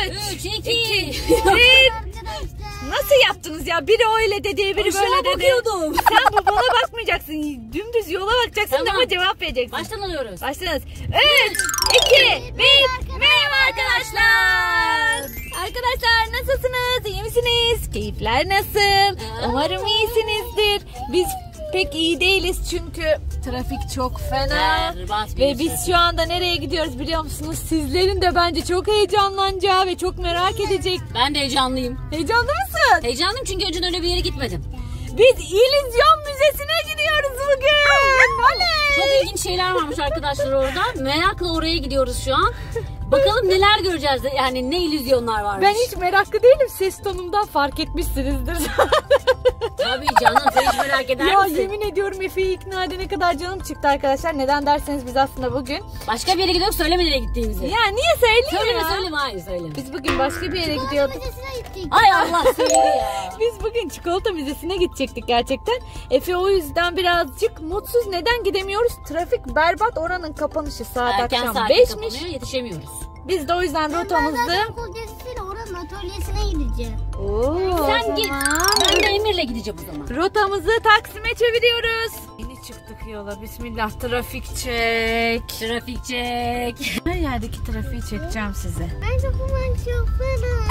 3, 2, 1. Nasıl yaptınız ya? Biri öyle dedi, biri böyle dedi. Bakıyordum. Sen bana bakmayacaksın. Dümdüz yola bakacaksın, tamam. Ama cevap vereceksin. Baştan alıyoruz. Başladınız. 3, 2, 1. Merhaba arkadaşlar. Arkadaşlar nasılsınız? İyi misiniz? Keyifler nasıl? Umarım iyisinizdir. Biz pek iyi değiliz çünkü trafik çok fena. Ve biz şu anda nereye gidiyoruz biliyor musunuz? Sizlerin de bence çok heyecanlanacağı ve çok merak edecek. Ben de heyecanlıyım. Heyecanlı mısın? Heyecanlıyım çünkü önceden öyle bir yere gitmedim. Biz İllüzyon Müzesi'ne gidiyoruz bugün. Oley! Çok ilginç şeyler varmış arkadaşlar orada. Merakla oraya gidiyoruz şu an. Bakalım neler göreceğiz. Yani ne illüzyonlar varmış. Ben hiç meraklı değilim. Ses tonumdan fark etmişsinizdir. Tabii canım, sen hiç merak eder ya misin? yemin ediyorum Efe'yi ikna edene kadar canım çıktı arkadaşlar. Neden derseniz biz aslında bugün Başka bir yere gidiyoruz, söyleme nereye gittiğimizi. ya niye söyleyeyim ya? Söyleme, hayır söyleme. Biz bugün başka bir yere gidiyorduk. Ay Allah söyle ya. Biz bugün çikolata müzesine gidecektik gerçekten. Efe o yüzden birazcık mutsuz. Neden gidemiyoruz? Trafik berbat, oranın kapanışı saat Erken akşam saatte 5'miş. kapanıyor, yetişemiyoruz. Biz de o yüzden rotamızı... Ben okul gezisiyle oranın atölyesine gideceğim. Oo, Sen git. Ben de Emir'le gideceğim o zaman. Rotamızı Taksim'e çeviriyoruz. Yeni çıktık yola. Bismillah, trafik çek. Trafik çek. Her yerdeki trafiği çekeceğim size. Ben dokuman şoförüm.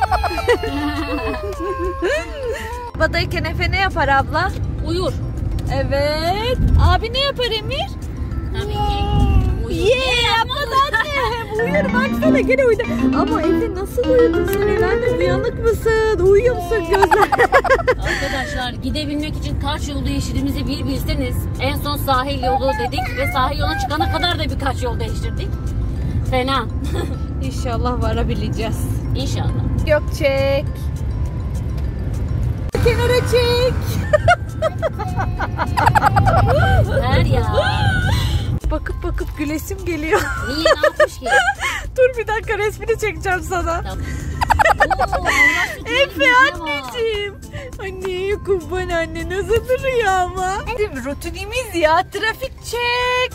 Badayken Efe ne yapar abla? Uyur. Evet. Abi ne yapar Emir? Tabii ki. Uyur. Yapmadı anne. Uyur baksana gene uyudu. Ama Efe nasıl uyudun sen? Herhalde uyanık mısın? Uyuyor musun gözler? Arkadaşlar gidebilmek için kaç yol değiştirdiğimizi bir bilseniz. En son sahil yolu dedik ve sahil yola çıkana kadar da birkaç yol değiştirdik. Fena. İnşallah varabileceğiz. İnşallah. Yok çek. Kenara çek. Ver ya. Bakıp bakıp gülesim geliyor. Niye, ne yapmış ki? Dur bir dakika, resmini çekeceğim sana. Tamam. Efe anneciğim. Anne kurban anne, nasıl duruyor ama. Rutinimiz ya, trafik çek.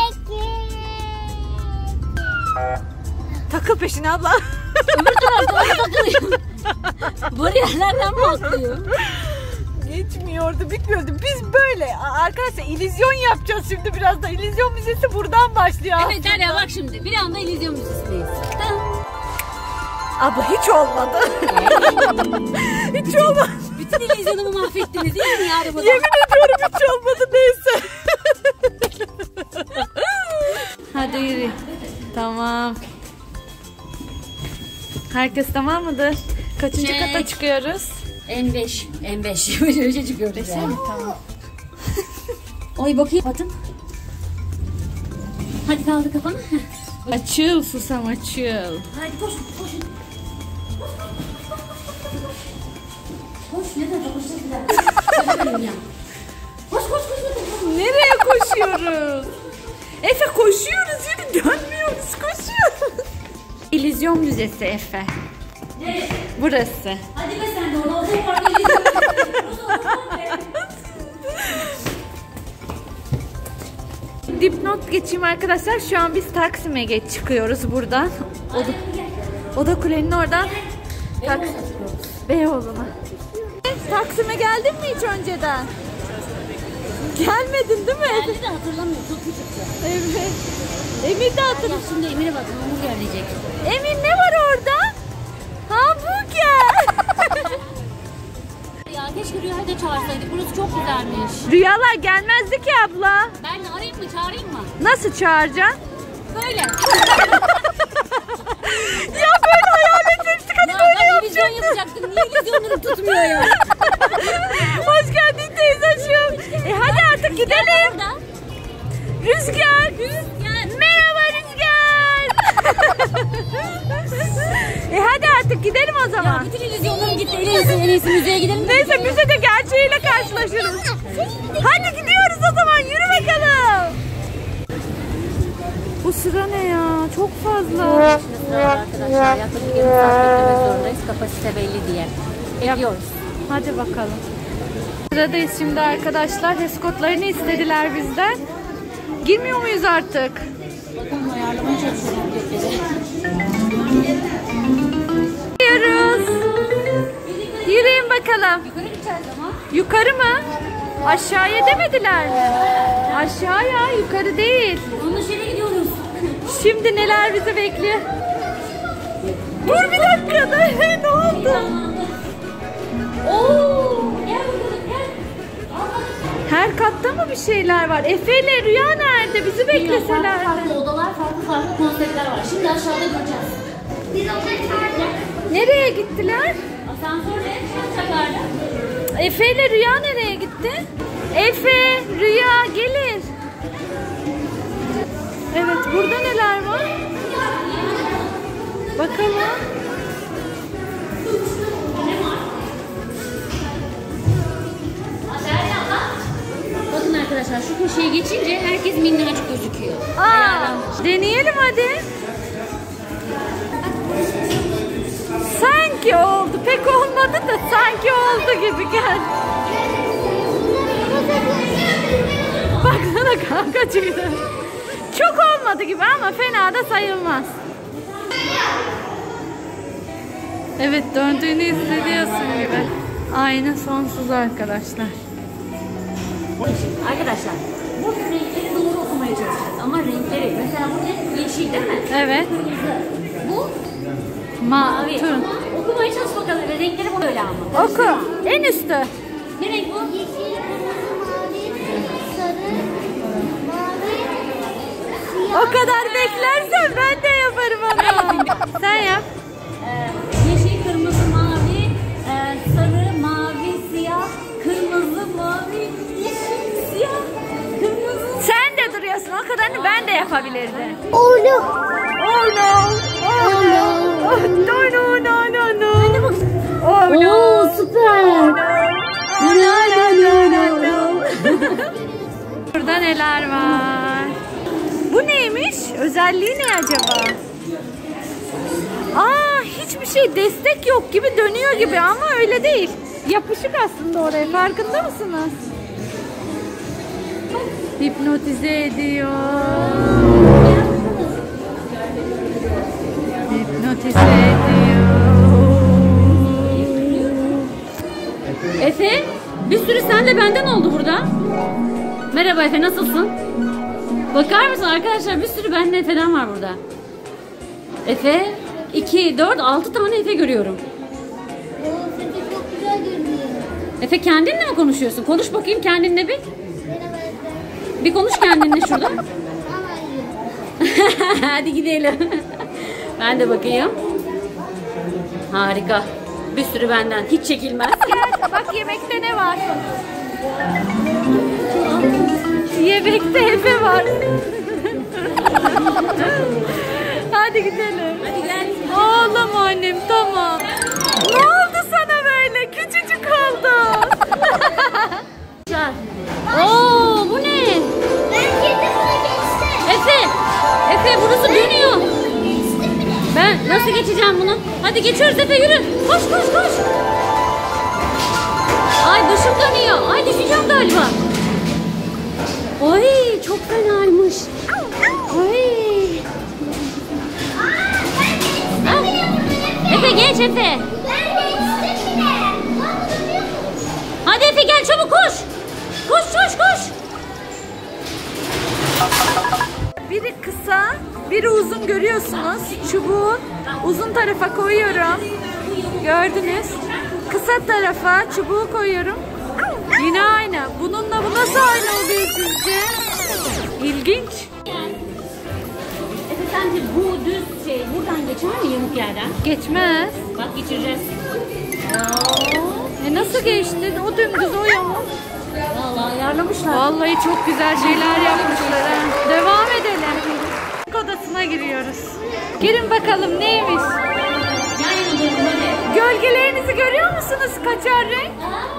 Takıl peşine abla. Öbür tarafta takılıyor. Bariyerlerden mi atlıyor? Geçmiyordu, bitmiyordu. Biz böyle arkadaşlar illüzyon yapacağız şimdi biraz da. İllüzyon Müzesi buradan başlıyor. Evet Derya bak şimdi bir anda illüzyon müzesindeyiz. Abla hiç olmadı. Hiç olmadı. Bütün illüzyonumu mahvettiniz değil mi ya arabada? Yemin ediyorum hiç olmadı, neyse. Hadi yürü. Tamam. Herkes tamam mıdır? Kaçıncı Çek. kata çıkıyoruz? N5. N5. Öyle çıkıyoruz yani. Tamam. Oy bakayım. Batın. Hadi kaldı kafanı. Açıl susam, açıl. Hadi koş koşun. Koş ne tarafa koşacağız ya. Koş koş koş. Nereye koşuyoruz? Efe koşuyoruz, yürü, dönmüyoruz, koşuyoruz. İllüzyon Müzesi Efe. Neresi? Burası. Hadi be sen de ona otoparka gidiyorsun. Dipnot geçeyim arkadaşlar. Şu an biz Taksim'e çıkıyoruz buradan. Oda Kule'nin oradan. Beyoğlu'na. Taksim'e geldin mi hiç önceden? Gelmedin değil mi? Geldi de hatırlamıyorum. Çok küçüktü. Evet. Emir de hatırlıyor. Ya şimdi Emir'e bak. Hamburger yiyecek. Emir ne var orada? Hamburger. Ya keşke Rüya'yı da çağırsaydık. Burası çok güzelmiş. Rüyalar gelmezdi ki abla. Ben de arayayım mı çağırayım mı? Nasıl çağıracaksın? Böyle. Ya böyle hayal etmiştik, hadi Ya böyle ben illüzyon yapacaktım. Niye illüzyonlarım tutmuyor ya? Hoş geldin teyzeciğim. Hadi artık gidelim. Orada. Rüzgar. Merhaba Rüzgar. Hadi artık gidelim o Ya zaman. bütün illüzyonlarım gitti. En iyisi müzeye gidelim. Neyse müzede gerçeğiyle karşılaşırız. Hadi gidiyoruz o zaman, yürü bakalım. Bu sıra ne ya? Çok fazla. Şimdi sırada arkadaşlar yaklaşık 20 saat beklemek zorundayız. Kapasite belli diye. Bekliyoruz. Hadi bakalım. Sıradayız şimdi arkadaşlar. Eskortlarını istediler bizden. Girmiyor muyuz artık? Bakalım ayarlamaya çalışıyorum biletleri. bakalım. Yukarı gideceğiz ama. Yukarı mı? Aşağıya demediler mi? Aşağıya, yukarı değil. Yanlış yere gidiyoruz. Şimdi neler bizi bekliyor? Dur bir dakika. Ne oldu? Oo, gel bakalım gel. Her katta mı bir şeyler var? Efe ile Rüya nerede? Bizi bekleseler. Farklı odalar, farklı konseptler var. Şimdi aşağıda göreceğiz. Biz oraya Nereye gittiler? Asansörde çıkacaklardı. Efe ile Rüya nereye gitti? Efe, Rüya gelin. Evet, burada neler var? Bakalım. Bakın arkadaşlar şu köşeyi geçince herkes minnacık gözüküyor. Deneyelim hadi. Sanki oldu. Pek olmadı da sanki oldu gibi gel. Baksana kanka çıktı. Çok olmadı gibi ama fena da sayılmaz. Evet, döndüğünü hissediyorsun gibi. Aynı sonsuz arkadaşlar. Arkadaşlar bu renkleri doğru okumaya çalışacağız. Ama renkleri mesela bu ne? Yeşil değil mi? Evet. Kırmızı. Bu Mavi. turun. Okumaya çalış bakalım. Renkleri bu öyle ama. Oku. En üstü. Ne renk bu? yeşil, kırmızı, mavi, sarı, mavi, siyah. O kadar beklersen ben de yaparım onu. Sen yap. Yeşil, kırmızı, mavi, sarı, mavi, siyah, kırmızı, mavi, yeşil, siyah, kırmızı. Sen de duruyorsun. O kadarını ben de yapabilirdim. Oh no. Oh no. Oh no. Oh no no no no no. Oh no. Oo, süper. No no no no no. Burada neler var? Bu neymiş? Özelliği ne acaba? Hiçbir şey destek yok gibi, dönüyor gibi ama öyle değil. Yapışık aslında oraya. Farkında mısınız? Hipnotize ediyor. Hipnotize ediyor. Efe, bir sürü sen de benden oldu burada. Merhaba Efe, nasılsın? Bakar mısın arkadaşlar, bir sürü benden Efe'den var burada. Efe, 2, 4, 6 tane Efe görüyorum. Oo, sesi çok güzel görünüyor. Efe, kendinle mi konuşuyorsun? Konuş bakayım kendinle bir. Merhaba Efe. Bir konuş kendinle şurada. Ama iyi. Hadi gidelim. Ben de bakayım. Harika. Bir sürü benden. Hiç çekilmez. Gel, bak yemekte ne var? Yemekte Efe var. Hadi gidelim. Hadi gel. Ağlama annem, tamam. Ne oldu sana böyle? Küçücük oldun. Oo, bu ne? Ben girdim buna geçtim. Efe. Efe, burası dönüyor. Geçtim bile. Ben nasıl geçeceğim bunu? Hadi geçiyoruz Efe, yürü. Koş koş koş. Ay başım dönüyor. Ay düşeceğim galiba. Ay çok fenaymış. Ay. Ha? Efe geç Efe. Ben geçtim bile. Hadi Efe gel çabuk koş. Koş koş koş. Biri kısa, biri uzun görüyorsunuz. Çubuğu uzun tarafa koyuyorum. Gördünüz. Kısa tarafa çubuğu koyuyorum. Yine aynı. Bununla bu nasıl aynı oluyor sizce? İlginç. Efe sence bu düz şey buradan geçer mi yamuk yerden? Geçmez. Bak geçireceğiz. Nasıl geçti? O dümdüz, o yamuk. Vallahi ayarlamışlar. Vallahi çok güzel şeyler yapmışlar ha. Devam edelim. Odasına giriyoruz. Girin bakalım neymiş? Yan yana durun böyle. Gölgelerinizi görüyor musunuz? Kaçar renk.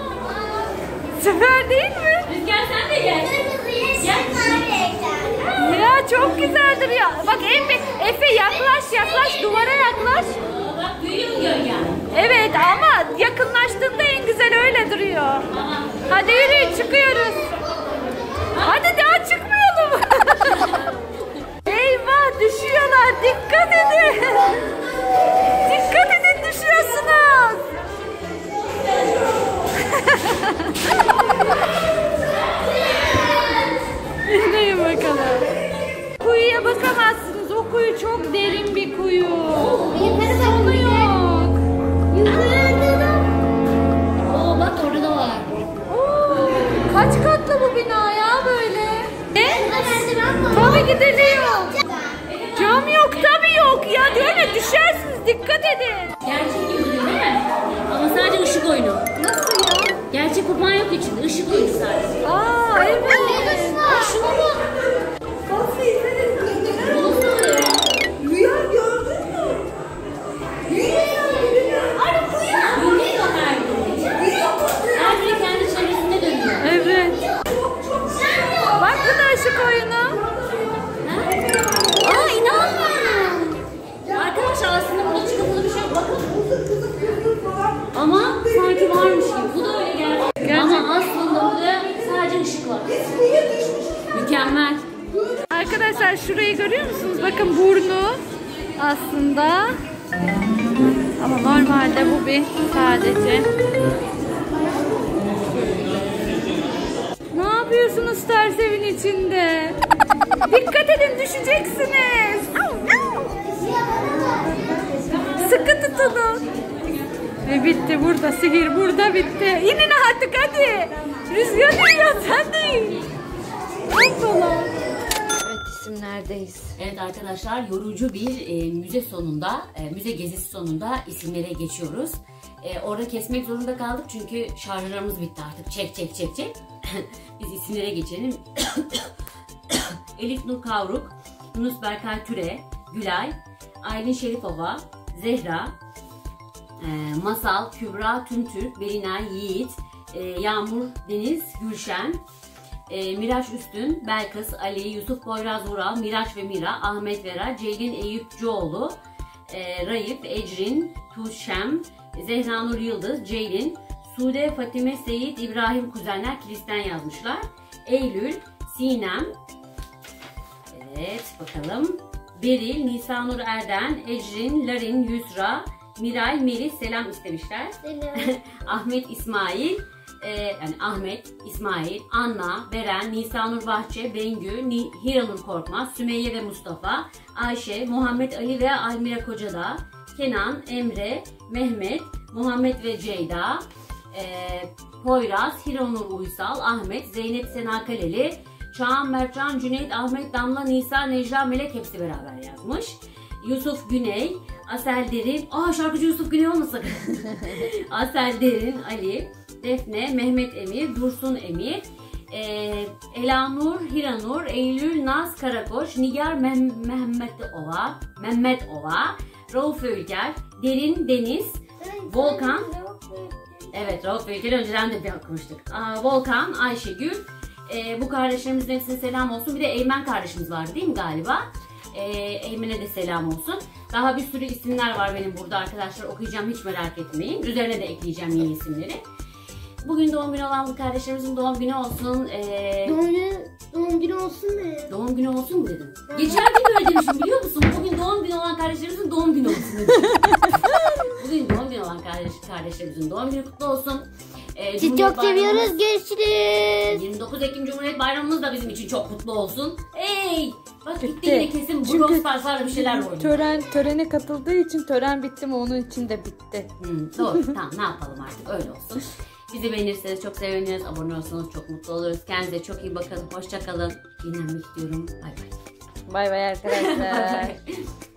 Süper değil mi? Rüzgar sen de gel. Kırmızı, yeşil, mavi. Ya çok güzeldir ya. Bak Efe yaklaş duvara yaklaş. Bak büyüyor gölgen. Evet ama yakınlaştığında en güzel öyle duruyor. Hadi yürüyün, çıkıyoruz. Hadi daha çıkmayalım. Eyvah, düşüyorlar. Dikkat edin. Dikkat edin, düşüyorsunuz. Gerçek kurban yok içinde. Işık oyunu sadece. Aa evet. Şuna bak. Bulut oluyor. Rüya gördün mü? Rüya. Dönüyor her biri. Her biri kendi çevresinde dönüyor. Evet. Bak bu da ışık oyunu. Aa inanmıyorum. Arkadaşlar aslında burada çıkıntılı bir şey yok. Bakın. Ama sanki varmış gibi. Bu da öyle geldi. Ama aslında burada sadece ışık var. Mükemmel. Arkadaşlar şurayı görüyor musunuz? Bakın burnu aslında. Ama normalde bu bir sadece. Ne yapıyorsunuz ters evin içinde? Dikkat edin düşeceksiniz. Sıkı tutunun. Ve bitti burada sihir burada bitti. İnin artık hadi. Rüzgar geliyor sen de in. Hoppala. Evet isimlerdeyiz. Evet arkadaşlar yorucu bir müze sonunda, müze gezisi sonunda isimlere geçiyoruz. Orada kesmek zorunda kaldık çünkü şarjlarımız bitti artık. Çek. Biz isimlere geçelim. Elif Nur Kavruk, Yunus Berkay Türe, Gülay, Aylin Şerifova, Zehra, Masal, Kübra Tüntürk, Belinay Yiğit, Yağmur Deniz Gülşen, Miraç Üstün, Belkıs, Ali, Yusuf Poyraz Vural, Miraç ve Mira, Ahmet Vera, Ceylin Eyüpcüoğlu, Raif, Ecrin, Tuşem, Zehra Nur Yıldız, Ceylin, Sude, Fatime, Seyit, İbrahim kuzenler kilisten yazmışlar. Eylül, Sinem, evet bakalım, Beril, Nisa Nur Erden, Ecrin, Larin, Yusra, Miray, Melis selam istemişler. Ahmet, İsmail, yani Ahmet, İsmail, Anna, Beren, Nisanur Bahçe, Bengü, Hiranur Korkmaz, Sümeyye ve Mustafa, Ayşe, Muhammed Ali ve Almira Kocadağ, Kenan, Emre, Mehmet, Muhammed ve Ceyda, Poyraz, Hiranur Uysal, Ahmet, Zeynep Sena Kaleli, Çağan, Mertcan, Cüneyt, Ahmet, Damla, Nisa, Necla, Melek hepsi beraber yazmış. Yusuf Güney, Asel Derin, şarkıcı Yusuf Güney olmasa Asel Derin, Ali, Defne, Mehmet Emir, Dursun Emir, Elanur, Hiranur, Eylül, Naz Karakoç, Nigar Mehmet Ova, Rauf Ülker, Derin Deniz, Volkan, evet Rauf Ülker'i önceden de bir okumuştuk. Volkan, Ayşegül, bu kardeşlerimizin hepsine selam olsun. Bir de Eymen kardeşimiz var değil mi galiba? Eymen'e de selam olsun. Daha bir sürü isimler var benim burada arkadaşlar, okuyacağım hiç merak etmeyin. Üzerine de ekleyeceğim yeni isimleri. Bugün doğum günü olan bu kardeşlerimizin doğum günü olsun. Doğum günü olsun ne? Doğum günü olsun mu dedim? Geçen gün böyle demişim biliyor musun? Bugün doğum günü olan kardeşlerimizin doğum günü olsun dedim. Bugün doğum günü olan kardeşlerimizin doğum günü kutlu olsun. Sizi çok seviyoruz. Görüşürüz. 29 Ekim Cumhuriyet Bayramımız da bizim için çok kutlu olsun. Hey! Bak gitti Bitti. yine kesin Brawl Stars'larla bir şeyler oynuyor. Törene katıldığı için tören bitti mi onun için de bitti. Doğru tamam ne yapalım artık öyle olsun. Bizi beğenirseniz çok seviniriz. Abone olursanız çok mutlu oluruz. Kendinize çok iyi bakın. Hoşça kalın. Dinlenmek istiyorum. Bay bay. Bay bay arkadaşlar. Bay bay.